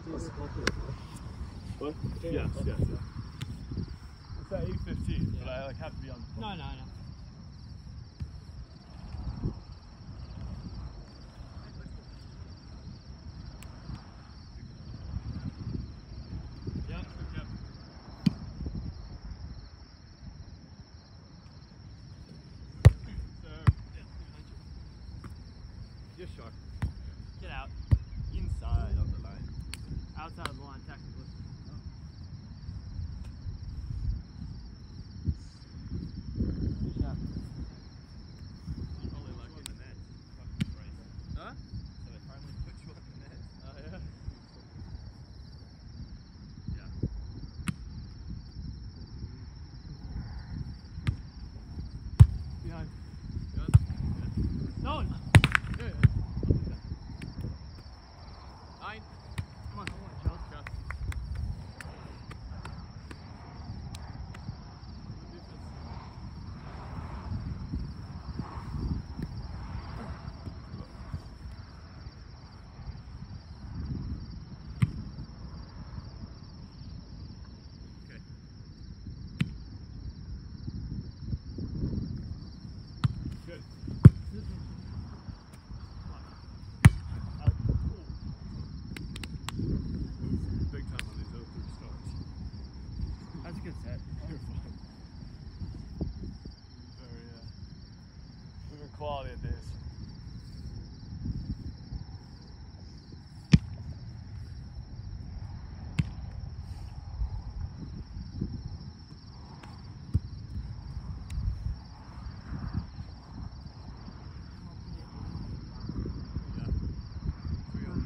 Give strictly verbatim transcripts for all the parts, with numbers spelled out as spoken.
What? Yes, yes, yes. It's at eight fifteen, yeah. But I like have to be on the phone. No, no, no. Yes, sure. Get out. Inside of the line. Outside of the line, technically. Good shot. Probably lucky in the net. Huh? So they finally put you on the net. Oh, yeah? Yeah. Behind. Good. Good. No! Good. Nine. Come on. Come on, Joe. Just. Okay. Good. Big time on these oh three stars. That's a good set. You're fine. Very, uh, very quality of days. Yeah. We go.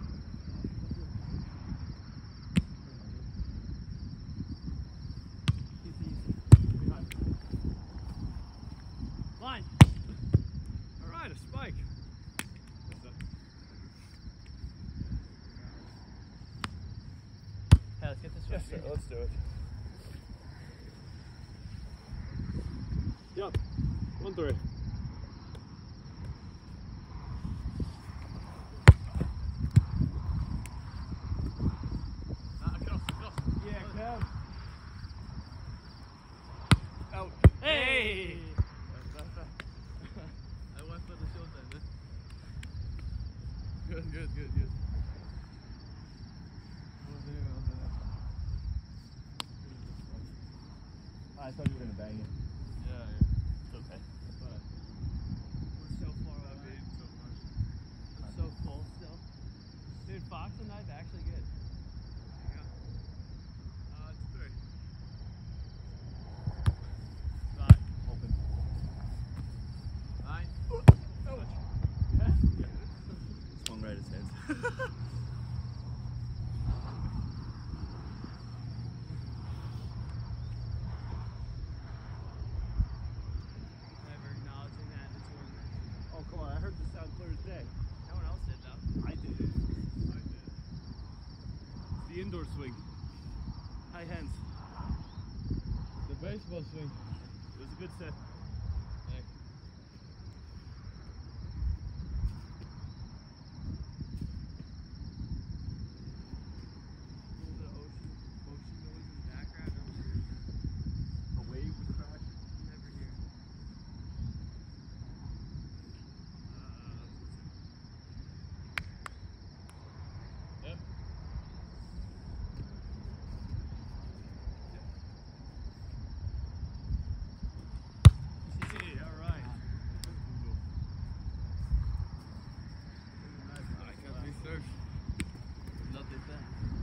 Behind. Line. All right, a spike. What's up? Hey, let's get this Yes, one. sir. Let's do it. Yep. One three. Ah, cross, cross. Yeah, come. Out. Hey! I went for the shoulder. Good, good, good, good. I thought you were going to bang it. Yeah, yeah. It's okay. But We're so far I away. mean, so much. I'm so full still. Dude, Fox and knife actually good. Yeah. Uh, it's three. Right. Open. Nine. Touch. Yeah. Swung right at his head. Never acknowledging that in the tournament. Oh, come on. I heard the sound clear as day. No one else did though. I did. I did. It's the indoor swing. High hands. The baseball swing. It was a good set. The ocean, ocean noise in the background. A wave was crashing. Never hear. Yep. Hey, all right. I can't research. Nothing bad.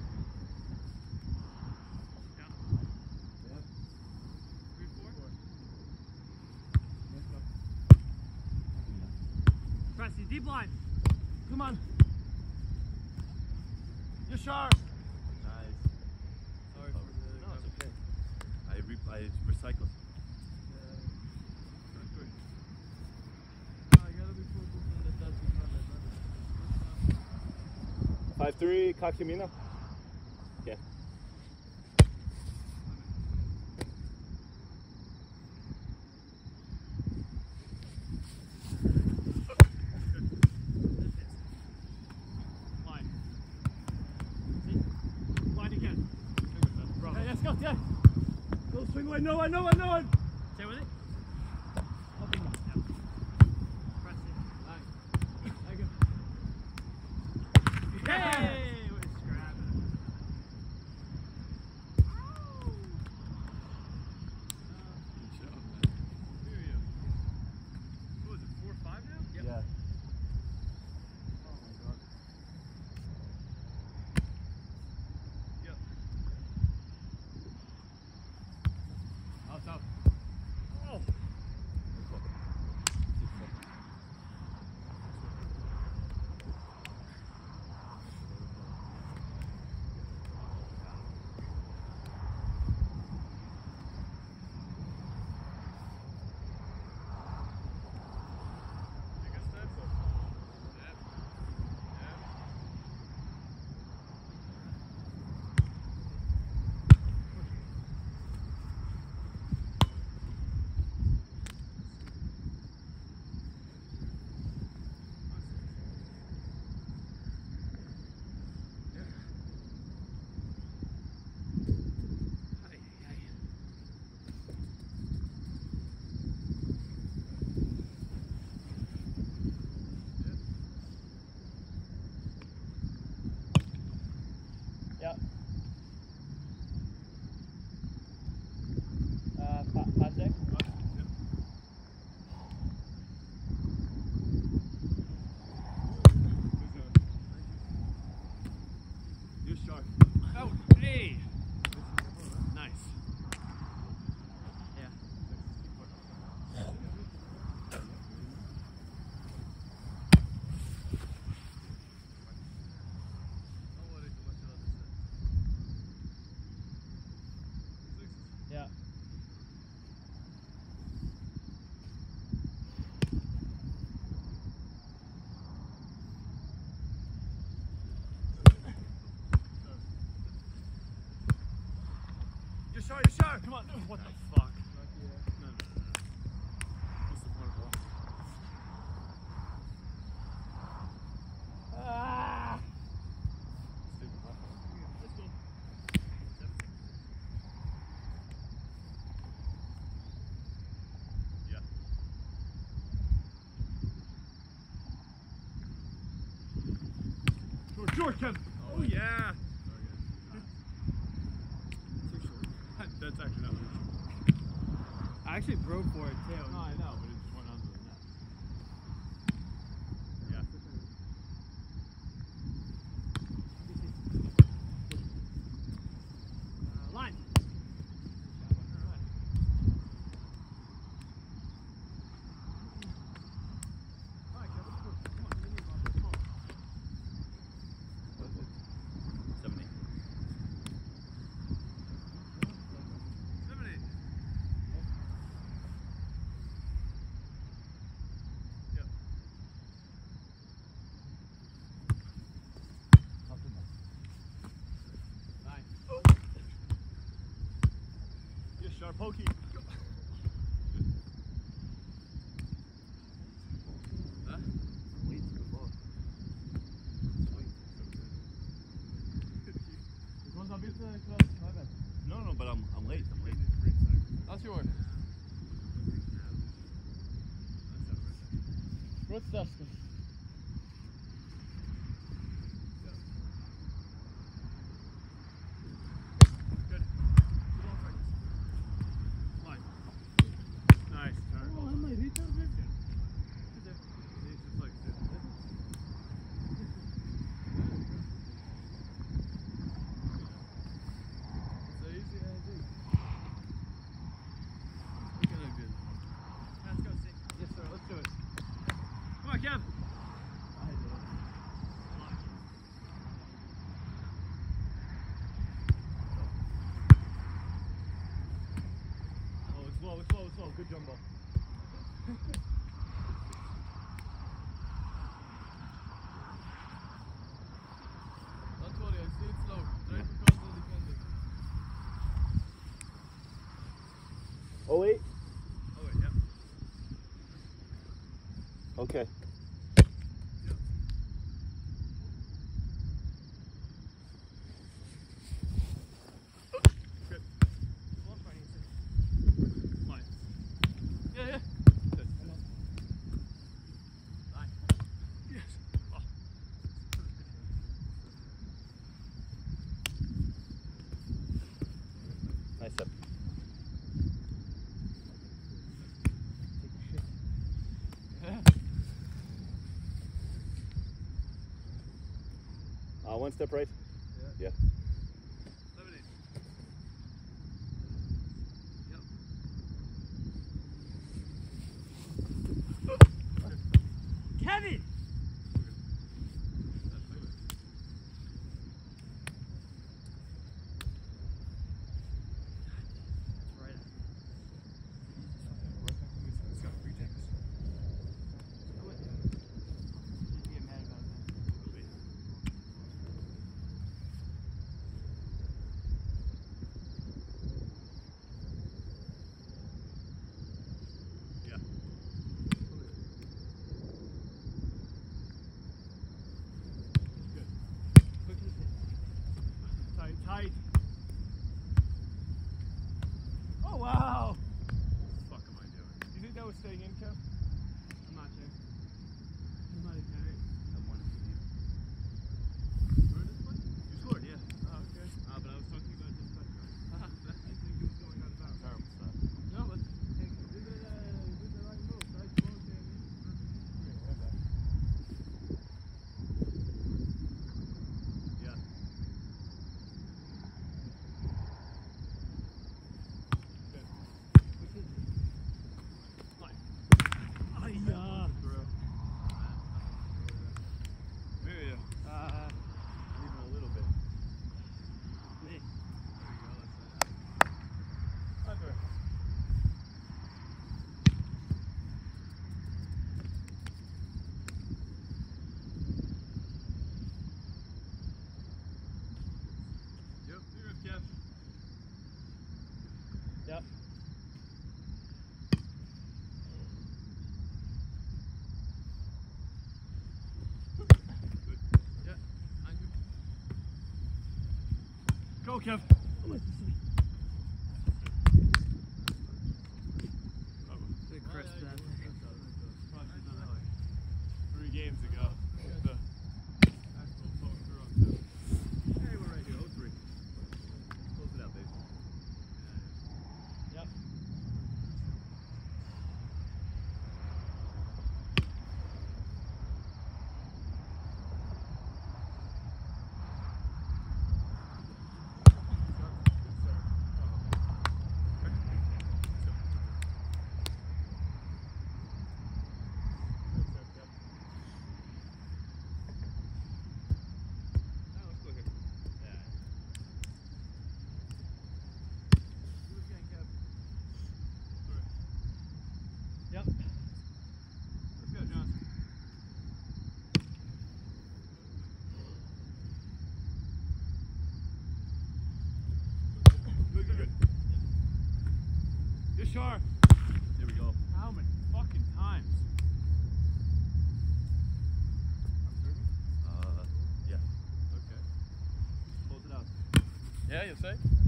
Three, four? Pressy, deep line. Come on. You're sharp. Nice. Sorry for the. No, it's okay. I re I recycled. Five three, Kakimina. Yeah. Line. See? go, go. Go swing away, no one, no one, no one. Stay with it. Up and down. Press it. Nice. There you go. Hey! We're scrapping. What was it, four or five now? Yep. Yeah. Oh my god. Yep. Oh, tough. Oh. Take a step up. Step. Step. Ay, ay. Yep. Uh, five, five six. You're sharp. Oh, hey. Nice. Yeah. Yeah. You're sharp, you're sharp. Come on. What the fuck? No, no, no. What's the point of that? Ah. Stupid ball. Let's go. Yeah. George, George, Kevin. Oh, yeah. That's actually not much. I actually broke for it too. No, I know, but it just went under the net. Yeah. Uh, line. Seventy. Seventy. Yep. Line. Yes, sharp pokey. Go. Huh? Wait to the ball. Wait. Because I'm with the class. My bad. No, no, but I'm I'm late. I'm late. That's yours. Good stuff. Good. Line. Nice turn. Oh, am I retarded? He's just like sitting there. So easy, I think. Looking like good. Let's go six. Yes, sir. Let's do it. Come on, Kev. I do. Oh, it's slow, it's slow, it's slow. Good jumbo. Don't worry, I see it slow. Try to cross the defender. Oh, wait. Oh, wait, yeah. Okay. Good. step. Take a shit. Uh, one step right. Yeah. Yeah. Seventy. Yep. Kevin! Tight, tight. Oh wow! What the fuck am I doing? Do you think that was staying in, Kev? I'm not sure. I'm not sure. I wanted to leave. Scored this one? You scored, yeah. Oh, okay. Uh, but I was talking about this touch run. I think it was going out of bounds. Terrible stuff. No, but hey, did the, uh, did the right move, right? Ball came in. Yeah. Ay-ya. Maybe, uh, Uh, even a little bit. me. Under. Yep, you're good, Kev. Yep. Yeah. Go, Kev. Big crisp that. Three games ago. The actual phone through on two. Hey, we're right here. oh three. Close it out, babe. Yep. Yep. Let's go, Johnson. Good, good, good. Yes, sure. There we go. How many fucking times? I'm serving? Uh, yeah. Okay. Close it out. Yeah, you say?